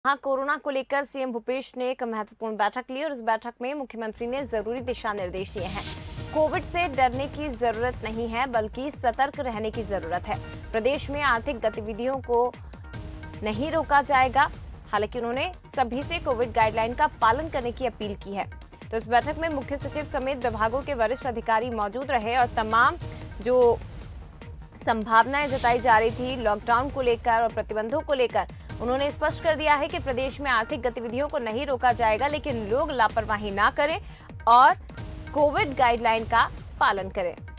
हाँ, कोरोना को लेकर सीएम भूपेश ने एक महत्वपूर्ण बैठक ली और इस बैठक में मुख्यमंत्री ने जरूरी दिशा निर्देश दिए हैं। कोविड से डरने की जरूरत नहीं है, बल्कि सतर्क रहने की जरूरत है। प्रदेश में आर्थिक गतिविधियों को नहीं रोका जाएगा। हालांकि उन्होंने सभी से कोविड गाइडलाइन का पालन करने की अपील की है। तो इस बैठक में मुख्य सचिव समेत विभागों के वरिष्ठ अधिकारी मौजूद रहे और तमाम जो संभावनाएं जताई जा रही थी लॉकडाउन को लेकर और प्रतिबंधों को लेकर, उन्होंने स्पष्ट कर दिया है कि प्रदेश में आर्थिक गतिविधियों को नहीं रोका जाएगा, लेकिन लोग लापरवाही ना करें और कोविड गाइडलाइन का पालन करें।